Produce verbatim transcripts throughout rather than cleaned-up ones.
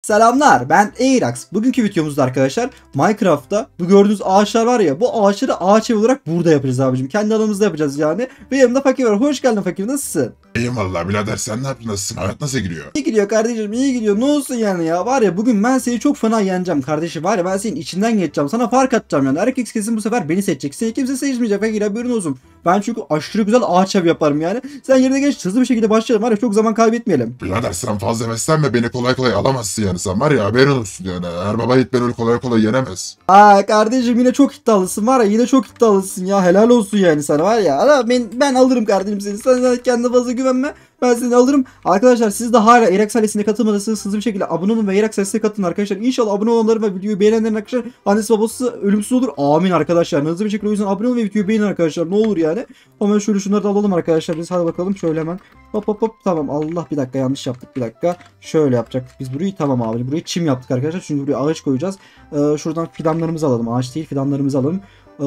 Selamlar, ben Eirax. Bugünkü videomuzda arkadaşlar Minecraft'ta bu gördüğünüz ağaçlar var ya, bu ağaçları ağaç ev olarak burada yapacağız abicim. Kendi alanımızda yapacağız yani. Ve yanımda Fakir var. Hoş geldin Fakir, nasılsın? İyiyim valla birader, sen ne yaptın, nasılsın, hayat nasıl gidiyor? İyi gidiyor kardeşim, iyi gidiyor. Ne olsun yani ya, var ya bugün ben seni çok fena yeneceğim kardeşim, var ya ben senin içinden geçeceğim, sana fark atacağım yani. Erkek kesin bu sefer beni seçecek, seni kimse seçmeyecek Fakir, haberin olsun. Ben çünkü aşırı güzel ağaç ev yaparım yani. Sen yerine geç, hızlı bir şekilde başlayalım, var ya çok zaman kaybetmeyelim. Birader sen fazla heveslenme, beni kolay kolay alamazsın yani, sen var ya haberin olsun yani. Her baba yiğit beni öyle kolay kolay yenemez. Aa kardeşim, yine çok iddialısın var ya, yine çok iddialısın ya, helal olsun yani sana var ya. Ama ben, ben alırım kardeşim seni, sen kendine fazla güvenme. Ben seni alırım. Arkadaşlar siz de hala Eirax ailesine katılmadıysanız hızlı bir şekilde abone olun ve Eirax ailesine katılın arkadaşlar. İnşallah abone olanların ve videoyu beğenenlerin arkadaşlar annesi babası ölümsüz olur. Amin arkadaşlar. Hızlı bir şekilde o yüzden abone olun ve videoyu beğenin arkadaşlar. Ne olur yani. Hemen şöyle şunları da alalım arkadaşlar. Biz hadi bakalım şöyle hemen. Hop hop hop, tamam. Allah, bir dakika yanlış yaptık, bir dakika. Şöyle yapacaktık biz burayı, tamam abi. Burayı çim yaptık arkadaşlar. Çünkü buraya ağaç koyacağız. Ee, şuradan fidanlarımızı alalım. Ağaç değil, fidanlarımızı alalım.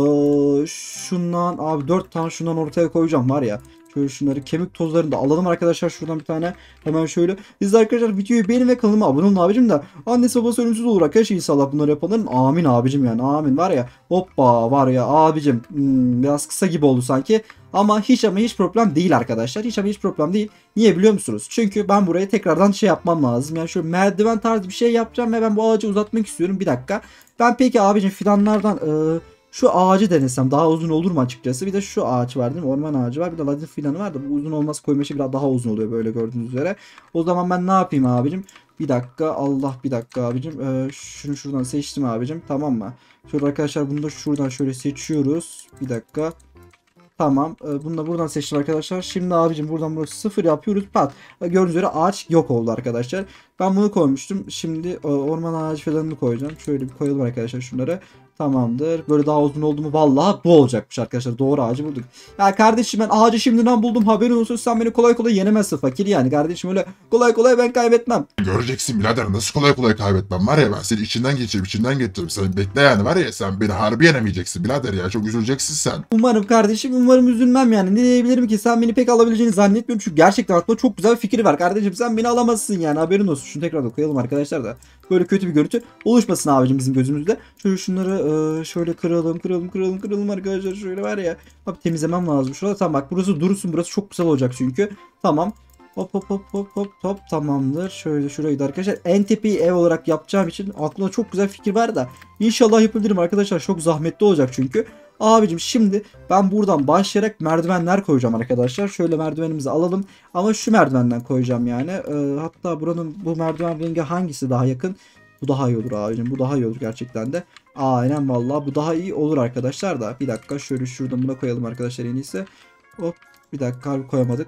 Ee, şundan abi dört tane şundan ortaya koyacağım var ya. Şöyle şunları, kemik tozlarını da alalım arkadaşlar şuradan bir tane. Hemen şöyle. Siz de arkadaşlar videoyu beğenin ve kanalıma abone olun abicim de. Annesi babası ölümsüz olur arkadaşlar, inşallah bunları yapanların. Amin abicim yani, amin var ya. Hoppa var ya abicim. Hmm, biraz kısa gibi oldu sanki. Ama hiç ama hiç problem değil arkadaşlar. Hiç ama hiç problem değil. Niye biliyor musunuz? Çünkü ben buraya tekrardan şey yapmam lazım. Yani şöyle merdiven tarzı bir şey yapacağım ve ben bu ağacı uzatmak istiyorum. Bir dakika. Ben peki abicim fidanlardan... Ee, Şu ağacı denesem daha uzun olur mu açıkçası? Bir de şu ağaç var değil mi? Orman ağacı var. Bir de ladin filanı var da bu uzun olmaz, koyması biraz daha uzun oluyor böyle gördüğünüz üzere. O zaman ben ne yapayım abicim? Bir dakika, Allah, bir dakika abicim. Ee, şunu şuradan seçtim abicim, tamam mı? Şöyle arkadaşlar bunu da şuradan şöyle seçiyoruz. Bir dakika. Tamam. Bunu da buradan seçtim arkadaşlar. Şimdi abicim buradan burası sıfır yapıyoruz. Pat. Gördüğünüz üzere ağaç yok oldu arkadaşlar. Ben bunu koymuştum. Şimdi orman ağacı falanını koyacağım. Şöyle bir koyalım arkadaşlar şunları. Tamamdır. Böyle daha uzun oldu mu? Vallahi bu olacakmış arkadaşlar. Doğru ağacı bulduk. Ya kardeşim ben ağacı şimdiden buldum. Haberin olsun, sen beni kolay kolay yenemezsin Fakir yani. Kardeşim öyle kolay kolay ben kaybetmem. Göreceksin birader, nasıl kolay kolay kaybetmem var ya, ben seni içinden geçeceğim içinden geçeceğim. Sen bekle yani, var ya sen beni harbi yenemeyeceksin birader ya, çok üzüleceksin sen. Umarım kardeşim, umarım üzülmem yani. Ne diyebilirim ki, sen beni pek alabileceğini zannetmiyorum. Çünkü gerçekten aklımda çok güzel bir fikir var kardeşim. Sen beni alamazsın yani, haberin olsun. Şunu tekrar da koyalım arkadaşlar da. Böyle kötü bir görüntü oluşmasın abicim bizim gözümüzde. Şöyle şunları e, şöyle kıralım kıralım kıralım kıralım arkadaşlar, şöyle var ya. Abi temizlemem lazım şurada, tamam bak burası dursun, burası çok güzel olacak çünkü. Tamam. Hop hop hop hop hop hop, tamamdır. Şöyle şurayı da arkadaşlar en tepeyi ev olarak yapacağım için aklımda çok güzel fikir var da İnşallah yapabilirim arkadaşlar, çok zahmetli olacak çünkü. Abicim şimdi ben buradan başlayarak merdivenler koyacağım arkadaşlar. Şöyle merdivenimizi alalım ama şu merdivenden koyacağım yani. Ee, hatta buranın bu merdiven rengi hangisi daha yakın? Bu daha iyi olur abicim, bu daha iyi olur gerçekten de. Aynen vallahi bu daha iyi olur arkadaşlar da. Bir dakika şöyle şuradan buna koyalım arkadaşlar en iyisi. Hop, bir dakika abi, koyamadık.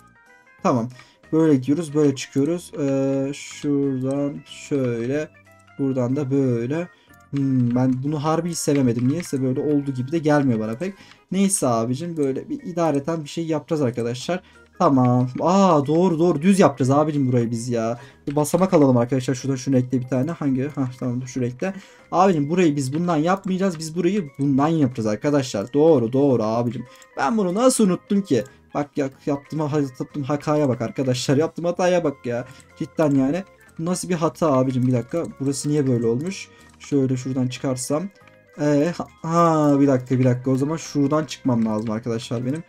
Tamam. Böyle gidiyoruz. Böyle çıkıyoruz. Ee, şuradan şöyle. Buradan da böyle. Hmm, ben bunu harbi hiç sevemedim. Niyeyse böyle olduğu gibi de gelmiyor bana pek. Neyse abicim, böyle bir idareten bir şey yapacağız arkadaşlar. Tamam. Aa doğru doğru düz yapacağız abicim burayı biz ya. Bir basamak alalım arkadaşlar. Şuradan şunu ekle bir tane. Hangi? Hah tamam, şu ekle. Abicim burayı biz bundan yapmayacağız. Biz burayı bundan yapacağız arkadaşlar. Doğru doğru abicim. Ben bunu nasıl unuttum ki? Bak ya, yaptığım, yaptığım hataya bak arkadaşlar. Yaptığım hataya bak ya. Cidden yani. Bu nasıl bir hata abicim, bir dakika. Burası niye böyle olmuş? Şöyle şuradan çıkarsam. Ee, ha bir dakika bir dakika. O zaman şuradan çıkmam lazım arkadaşlar benim.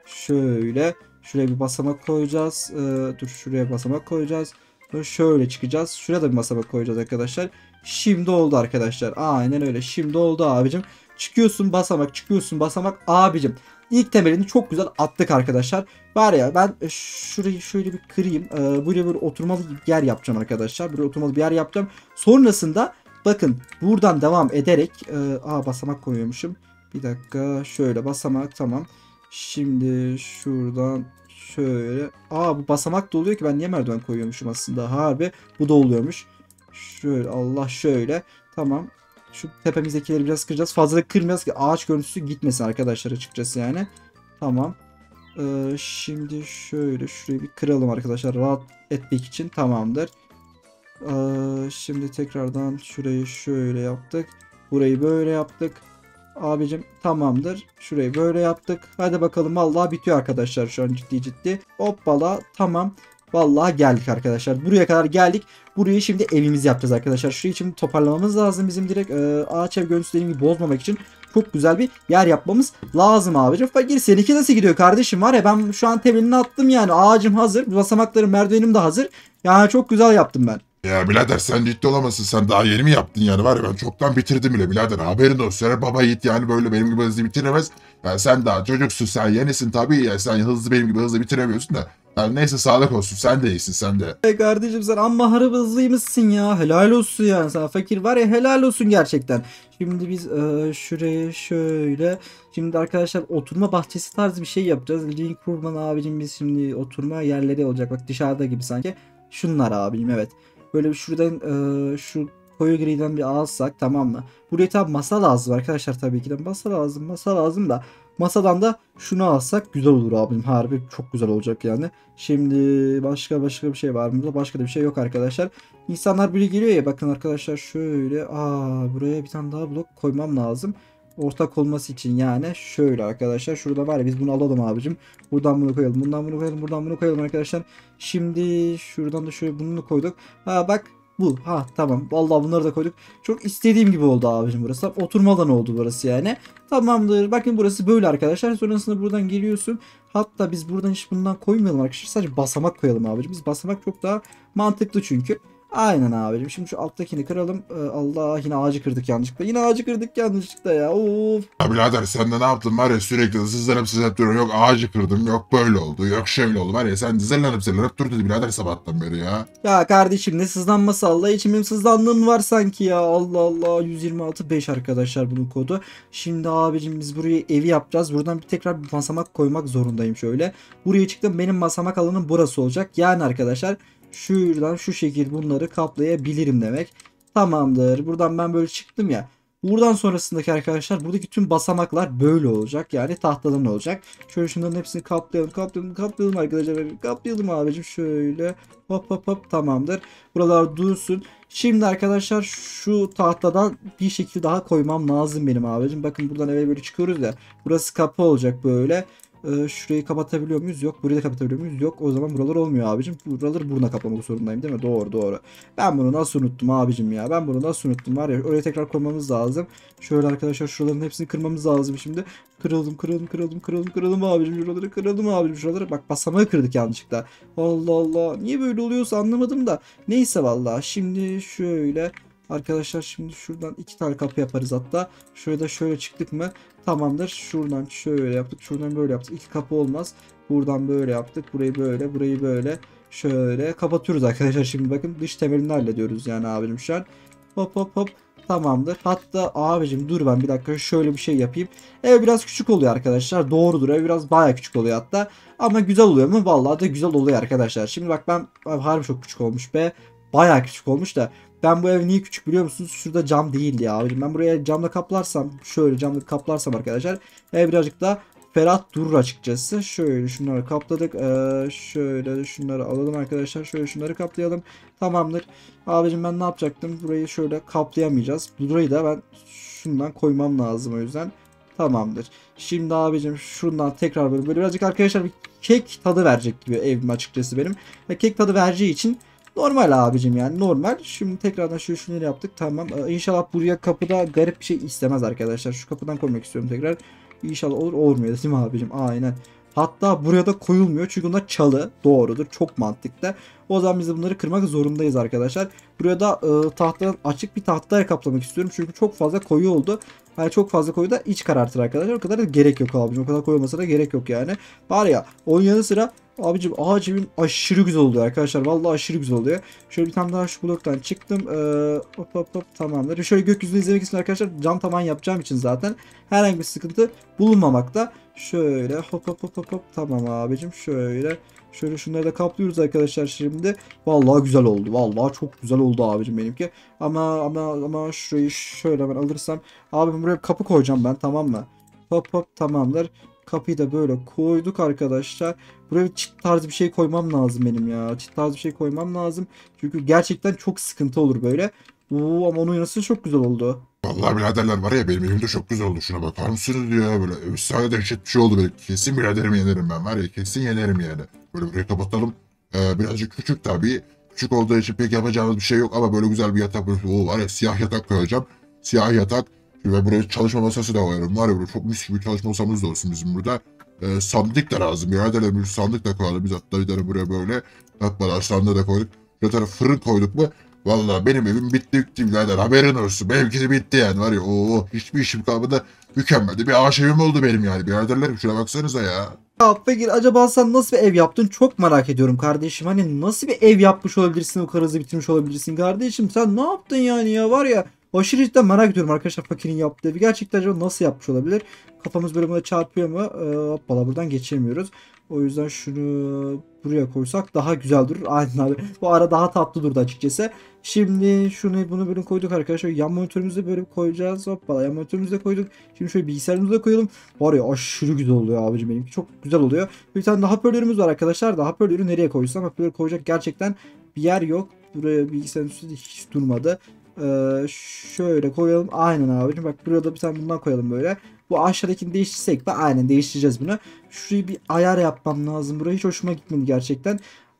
Şöyle. Şuraya bir basamak koyacağız. Ee, dur şuraya basamak koyacağız. Şöyle çıkacağız. Şuraya da bir basamak koyacağız arkadaşlar. Şimdi oldu arkadaşlar. Aynen öyle. Şimdi oldu abicim. Çıkıyorsun basamak, çıkıyorsun basamak abicim. İlk temelini çok güzel attık arkadaşlar. Var ya ben şurayı şöyle bir kırayım. Ee, buraya böyle oturmalı bir yer yapacağım arkadaşlar. Buraya oturmalı bir yer yapacağım. Sonrasında bakın buradan devam ederek e, aa basamak koyuyormuşum. Bir dakika şöyle basamak, tamam. Şimdi şuradan şöyle. Aa bu basamak da oluyor ki, ben niye merdiven koyuyormuşum aslında. Harbi bu da oluyormuş. Şöyle Allah şöyle. Tamam. Şu tepemizdekileri biraz kıracağız. Fazla da kırmayacağız ki ağaç görüntüsü gitmesin arkadaşlar açıkçası yani. Tamam. Ee, şimdi şöyle şurayı bir kıralım arkadaşlar rahat etmek için. Tamamdır. Ee, şimdi tekrardan şurayı şöyle yaptık. Burayı böyle yaptık. Abicim tamamdır. Şurayı böyle yaptık. Hadi bakalım, vallahi bitiyor arkadaşlar şu an ciddi ciddi. Hoppala tamam. Vallahi geldik arkadaşlar. Buraya kadar geldik. Burayı şimdi evimizi yapacağız arkadaşlar. Şurayı şimdi toparlamamız lazım bizim direkt. Ee, ağaç ev görüntüsü dediğim gibi bozmamak için çok güzel bir yer yapmamız lazım abicim. Fakir seninki nasıl gidiyor kardeşim? Var ya ben şu an temelini attım yani. Ağacım hazır. Basamaklarım, merdivenim de hazır. Yani çok güzel yaptım ben. Ya birader sen ciddi olamazsın, sen daha yeni mi yaptın yani, var ya ben çoktan bitirdim bile birader, haberin olsun. Yani baba yiğit yani böyle benim gibi hızlı bitiremez. Yani sen daha çocuksun, sen yenisin tabii ya, sen hızlı benim gibi hızlı bitiremiyorsun da. Yani neyse sağlık olsun, sen de iyisin sen de. Hey kardeşim sen amma harap hızlıymışsın ya. Helal olsun yani sana fakir var ya, helal olsun gerçekten. Şimdi biz e, şuraya şöyle. Şimdi arkadaşlar oturma bahçesi tarzı bir şey yapacağız. Link kurban abicim, biz şimdi oturma yerleri olacak. Bak dışarıda gibi sanki. Şunlar abicim, evet. Böyle bir şuradan e, şu koyu griden bir alsak, tamam mı? Buraya tabi masa lazım arkadaşlar, tabii ki de masa lazım masa lazım da. Masadan da şunu alsak güzel olur abim, harbi çok güzel olacak yani. Şimdi başka başka bir şey var mı? Burada başka da bir şey yok arkadaşlar. İnsanlar biri geliyor ya, bakın arkadaşlar şöyle. Aa, buraya bir tane daha blok koymam lazım. Ortak olması için yani. Şöyle arkadaşlar, şurada var ya, biz bunu alalım abicim. Buradan bunu koyalım, bundan bunu koyalım, buradan bunu koyalım arkadaşlar. Şimdi şuradan da şöyle bunu koyduk. Ha bak bu. Ha tamam. Vallahi bunları da koyduk. Çok istediğim gibi oldu abicim burası. Oturma alanı oldu burası yani. Tamamdır. Bakın burası böyle arkadaşlar. Sonrasında buradan geliyorsun. Hatta biz buradan hiç bundan koymayalım arkadaşlar. Sadece basamak koyalım abicim. Biz basamak çok daha mantıklı çünkü. Aynen abicim. Şimdi şu alttakini kıralım. Ee, Allah, yine ağacı kırdık yanlışlıkla. Yine ağacı kırdık yanlışlıkla ya. Of. Ya birader sen de ne yaptın var ya, sürekli sızlanıp sızlanıp duruyor. Yok ağacı kırdım, yok böyle oldu, yok şöyle oldu, var ya sen zırlanıp zırlanıp durdun birader sabahtan beri ya. Ya kardeşim ne sızlanması, Allah için benim sızlandığım var sanki ya. Allah Allah, yüz yirmi altı beş arkadaşlar bunun kodu. Şimdi abicim biz buraya evi yapacağız. Buradan bir tekrar bir basamak koymak zorundayım şöyle. Buraya çıktım, benim basamak alanım burası olacak. Yani arkadaşlar şuradan şu şekil bunları kaplayabilirim demek. Tamamdır. Buradan ben böyle çıktım ya. Buradan sonrasındaki arkadaşlar buradaki tüm basamaklar böyle olacak. Yani tahtadan olacak. Şöyle şunların hepsini kaplayalım. Kaplayalım. Kaplayalım arkadaşlar. Kaplayalım abicim. Şöyle. Hop hop hop. Tamamdır. Buralar dursun. Şimdi arkadaşlar şu tahtadan bir şekil daha koymam lazım benim abicim. Bakın buradan eve böyle çıkıyoruz ya. Burası kapı olacak böyle. Ee, şurayı kapatabiliyor muyuz? Yok. Burayı da kapatabiliyor muyuz? Yok. O zaman buralar olmuyor abicim. Buraları buruna kaplamak zorundayım değil mi? Doğru doğru. Ben bunu nasıl unuttum abicim ya? Ben bunu nasıl unuttum var ya? Oraya tekrar koymamız lazım. Şöyle arkadaşlar şuraların hepsini kırmamız lazım şimdi. Kıralım kıralım kıralım kıralım kıralım abicim. Şuraları kıralım abicim. Şuraları bak, basamağı kırdık yanlışlıkla. Allah Allah. Niye böyle oluyorsa anlamadım da. Neyse vallahi. Şimdi şöyle. Arkadaşlar şimdi şuradan iki tane kapı yaparız hatta. Şurada şöyle çıktık mı? Tamamdır. Şuradan şöyle yaptık. Şuradan böyle yaptık. İki kapı olmaz. Buradan böyle yaptık. Burayı böyle. Burayı böyle. Şöyle kapatıyoruz arkadaşlar. Şimdi bakın dış temelini hallediyoruz yani abicim şu an. Hop hop hop. Tamamdır. Hatta abicim dur ben bir dakika şöyle bir şey yapayım. Ev biraz küçük oluyor arkadaşlar. Doğrudur. Ev biraz baya küçük oluyor hatta. Ama güzel oluyor mu? Vallahi de güzel oluyor arkadaşlar. Şimdi bak ben harbi çok küçük olmuş be. Baya küçük olmuş da. Ben bu ev niye küçük biliyor musunuz? Şurada cam değildi ya abicim. Ben buraya camla kaplarsam, şöyle camla kaplarsam arkadaşlar, ev birazcık daha ferah durur açıkçası. Şöyle şunları kapladık. Ee, şöyle şunları alalım arkadaşlar. Şöyle şunları kaplayalım. Tamamdır. Abicim ben ne yapacaktım? Burayı şöyle kaplayamayacağız. Burayı da ben şundan koymam lazım o yüzden. Tamamdır. Şimdi abicim şundan tekrar böyle, böyle birazcık arkadaşlar bir kek tadı verecek gibi evim açıkçası benim. Ve kek tadı vereceği için normal abicim yani normal. Şimdi tekrardan şu şunları yaptık. Tamam. Ee, İnşallah buraya kapıda garip bir şey istemez arkadaşlar. Şu kapıdan koymak istiyorum tekrar. İnşallah olur. Olmuyor değil mi abicim? Aynen. Hatta buraya da koyulmuyor. Çünkü onlar çalı. Doğrudur. Çok mantıklı. O zaman biz de bunları kırmak zorundayız arkadaşlar. Buraya da e, tahtadan açık bir tahtaya kaplamak istiyorum. Çünkü çok fazla koyu oldu. Yani çok fazla koyu da iç karartır arkadaşlar. O kadar da gerek yok abicim. O kadar koyu olmasa da gerek yok yani. Var ya onun yanı sıra abicim ağacım aşırı güzel oluyor arkadaşlar. Vallahi aşırı güzel oluyor. Şöyle bir tane daha şu bloktan çıktım. Ee, hop hop hop tamamdır. Şöyle gökyüzünü izlemek için arkadaşlar cam tavan yapacağım için zaten herhangi bir sıkıntı bulunmamakta. Şöyle hop hop hop hop hop tamam abicim. Şöyle şöyle şunları da kaplıyoruz arkadaşlar şimdi. Vallahi güzel oldu. Vallahi çok güzel oldu abicim benimki. Ama ama ama şurayı şöyle ben alırsam abim buraya kapı koyacağım ben, tamam mı? Hop hop tamamdır. Kapıyı da böyle koyduk arkadaşlar. Buraya bir çit tarzı bir şey koymam lazım benim ya. Çit tarzı bir şey koymam lazım. Çünkü gerçekten çok sıkıntı olur böyle. Oo, ama onun yanısı çok güzel oldu. Vallahi biraderler var ya, benim evim de çok güzel oldu, şuna bakar mısınız ya, böyle efsane dehşet bir şey oldu, böyle kesin biraderimi yenerim ben, var ya kesin yenerim yani. Böyle burayı kapatalım. Ee, birazcık küçük tabii. Küçük olduğu için pek yapacağımız bir şey yok ama böyle güzel bir yatak. Böyle, o var ya, siyah yatak koyacağım. Siyah yatak. Ve buraya çalışma masası da koyarım. Var ya, böyle çok mis gibi çalışma masamız da olsun bizim burada. Ee, sandık da lazım. Birader bir sandık da koyalım. Biz hatta bir tane buraya böyle. Bak bana sandığı da koyduk. Bir tane fırın koyduk mu? Vallahi benim evim bitti bitti birader. Haberin olsun. Benimki de bitti yani, var ya. Oo, hiçbir işim kalmadı. Mükemmel de bir ağaç evim oldu benim yani. Biraderlerim şuna baksanıza ya. Ya Fakir, acaba sen nasıl bir ev yaptın çok merak ediyorum kardeşim. Hani nasıl bir ev yapmış olabilirsin, o kadar hızlı bitirmiş olabilirsin kardeşim. Sen ne yaptın yani ya, var ya. Aşırı cidden merak ediyorum arkadaşlar Fakir'in yaptığı evi. Gerçekten acaba nasıl yapmış olabilir? Kafamız böyle buna çarpıyor mu? Ee, hoppala, buradan geçemiyoruz. O yüzden şunu buraya koysak daha güzel durur. Aynen abi. Bu ara daha tatlı durdu açıkçası. Şimdi şunu bunu böyle koyduk arkadaşlar. Yan monitörümüzü de böyle koyacağız. Hoppala, yan monitörümüzü de koyduk. Şimdi şöyle bilgisayarımızı da koyalım. Var ya, aşırı güzel oluyor abicim benimki. Çok güzel oluyor. Bir tane daha hoparlörümüz var arkadaşlar. Daha hoparlörü nereye koysam? Hoparlör koyacak gerçekten bir yer yok. Buraya bilgisayarın üstünde hiç durmadı. Ee, şöyle koyalım. Aynen abicim. Bak buraya da bir tane bundan koyalım böyle. Bu aşağıdakini değiştirsek de aynen değiştireceğiz bunu. Şurayı bir ayar yapmam lazım. Buraya hiç hoşuma gitmedi gerçekten.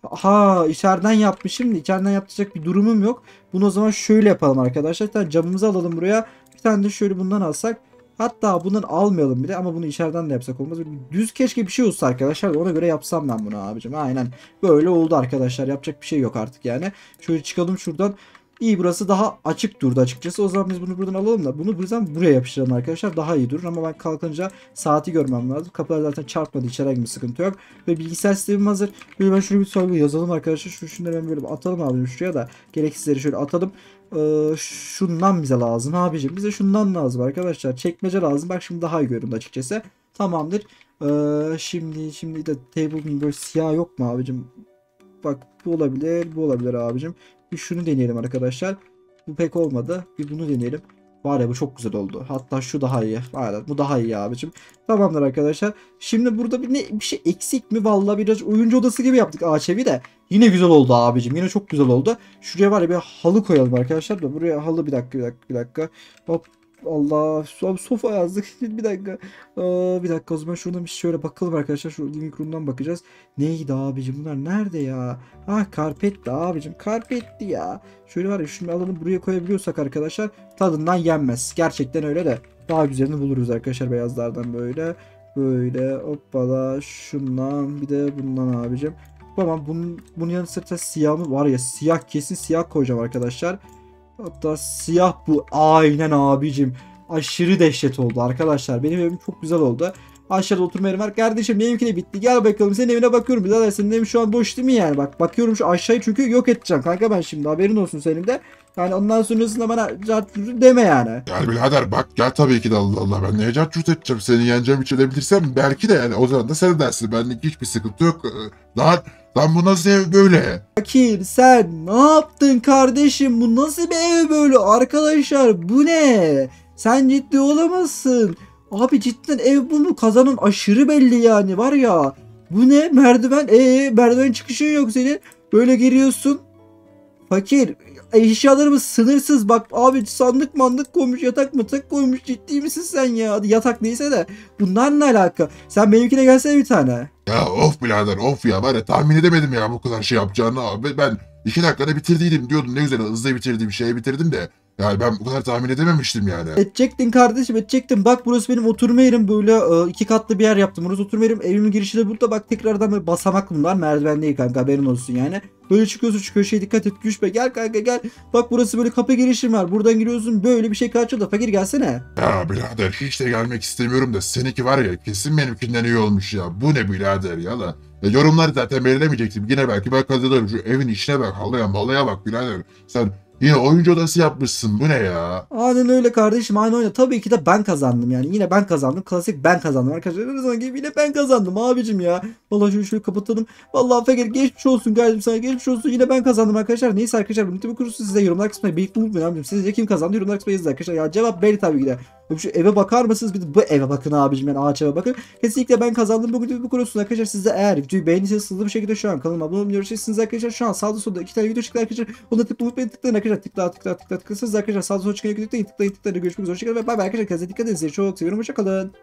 Ha, içeriden yapmışım da içeriden yapacak bir durumum yok. Bunu o zaman şöyle yapalım arkadaşlar. Bir tane camımızı alalım buraya. Bir tane de şöyle bundan alsak. Hatta bundan almayalım bile ama bunu içeriden de yapsak olmaz. Düz keşke bir şey olsa arkadaşlar. Ona göre yapsam ben bunu abicim. Aynen böyle oldu arkadaşlar. Yapacak bir şey yok artık yani. Şöyle çıkalım şuradan. İyi, burası daha açık durdu açıkçası. O zaman biz bunu buradan alalım da bunu buradan buraya yapıştıralım arkadaşlar. Daha iyi durur ama ben kalkınca saati görmem lazım. Kapılar zaten çarpmadı. İçeride bir sıkıntı yok. Ve bilgisayar sistemim hazır. Böyle ben şunu bir sorgu yazalım arkadaşlar. Şu şunları ben böyle atalım abicim şuraya da. Gereksizleri şöyle atalım. Ee, şundan bize lazım abicim. Bize şundan lazım arkadaşlar. Çekmece lazım. Bak şimdi daha iyi göründü açıkçası. Tamamdır. Ee, şimdi şimdi de table'ın böyle siyah yok mu abicim? Bak bu olabilir. Bu olabilir abicim. Bir şunu deneyelim arkadaşlar. Bu pek olmadı. Bir bunu deneyelim. Var ya, bu çok güzel oldu. Hatta şu daha iyi. Aynen, bu daha iyi abicim. Tamamdır arkadaşlar. Şimdi burada bir, ne, bir şey eksik mi? Vallahi biraz oyuncu odası gibi yaptık ağaç evi de. Yine güzel oldu abicim. Yine çok güzel oldu. Şuraya var ya bir halı koyalım arkadaşlar da. Buraya halı, bir dakika bir dakika bir dakika. Hop. Allah, sofa yazdık. Bir dakika. Aa, bir dakika, o zaman şuradan bir şöyle bakalım arkadaşlar. Şu living room'dan bakacağız. Neydi abicim bunlar? Nerede ya? Ah, karpetti abicim. Karpetti ya. Şöyle var ya, şunu alalım buraya koyabiliyorsak arkadaşlar tadından yenmez. Gerçekten öyle de. Daha güzelini buluruz arkadaşlar beyazlardan böyle. Böyle hoppala, şundan bir de bundan abicim. Tamam, bunun, bunun yanı sıra siyah mı? Var ya, siyah, kesin siyah koyacağım arkadaşlar. Hatta siyah bu. Aynen abicim. Aşırı dehşet oldu arkadaşlar. Benim evim çok güzel oldu. Aşağıda oturma yerim var. Kardeşim benimki de bitti. Gel bakalım, senin evine bakıyorum. Birader, senin evin şu an boş değil mi yani? Bak bakıyorum şu aşağıyı, çünkü yok edeceğim kanka ben şimdi. Haberin olsun senin de. Yani ondan sonrasında bana cart deme yani. Yani birader bak, gel tabii ki de, Allah Allah, ben neye cahçurt edeceğim, seni yeneceğim hiç edebilirsem belki de, yani o zaman da sen dersin, benlik hiçbir sıkıntı yok. Ee, Lan, lan bu nasıl ev böyle? Fakir, sen ne yaptın kardeşim? Bu nasıl bir ev böyle arkadaşlar? Bu ne? Sen ciddi olamazsın. Abi cidden ev bu mu? Kazanın aşırı belli yani, var ya. Bu ne? Merdiven. Ee, merdiven çıkışın yok senin. Böyle giriyorsun. Fakir, eşyalarımız sınırsız. Bak abi, sandık mandık koymuş, yatak mıtak koymuş. Ciddi misin sen ya? Hadi yatak neyse de. Bunlar ne alaka? Sen benimkine gelsene bir tane. Ya of birader, of ya, var ya, tahmin edemedim ya bu kadar şey yapacağını abi. Ben iki dakikada bitirdiydim diyordum, ne güzel hızlı bitirdim, şeyi bitirdim de. Yani ben bu kadar tahmin edememiştim yani. Edecektin kardeşim, edecektin. Bak burası benim oturma yerim, böyle e, iki katlı bir yer yaptım. Burası oturma yerim. Evimin girişi de burada. Bak tekrardan böyle basamak bunlar. Merdiven değil kanka, haberin olsun yani. Böyle çıkıyorsun şu köşeye, dikkat et, düşme. Gel kanka gel. Bak burası böyle kapı girişim var. Buradan giriyorsun, böyle bir şey karşılıyor. Fakir gelsene. Ya birader, hiç de gelmek istemiyorum da seninki var ya, kesin benimkinden iyi olmuş ya. Bu ne birader ya la. Ya yorumları zaten belirlemeyecektim. Yine belki ben kazanırım. Şu evin içine bak, halıya malıya bak birader. Sen yine oyuncu odası yapmışsın. Bu ne ya? Aynen öyle kardeşim, aynen öyle. Tabii ki de ben kazandım yani. Yine ben kazandım. Klasik ben kazandım arkadaşlar. Her zaman gibi yine ben kazandım abicim ya. Vallahi şöyle şöyle kapatalım. Vallahi Fakir, geçmiş olsun kardeşim sana, geçmiş olsun. Yine ben kazandım arkadaşlar. Neyse arkadaşlar, bu tabii kurusu size yorumlar kısmına birlikte unutmayın abicim. Sizce kim kazandı, yorumlar kısmına yazın arkadaşlar. Ya cevap belli tabii ki de. Şu eve bakar mısınız? Bir de bu eve bakın abicim, yani ağaç eve bakın. Kesinlikle ben kazandım. Bugün bu konusu arkadaşlar. Siz de eğer videoyu beğendiyseniz hızlı bir şekilde şu an kanalıma abone olmayı unutmayın arkadaşlar. Şu an sağda solda iki tane video çıktı arkadaşlar. Onu da tıklayıp unutmayın, tıklayın arkadaşlar. Tıkla tıkla tıkla tıkla. Siz arkadaşlar sağda solda çıkan videoyu tıklayın tıklayın tıklayın. Görüşmek üzere. Hoşçakalın ve bay bay arkadaşlar. Kendinize dikkat edin. Sizi çok seviyorum. Hoşçakalın.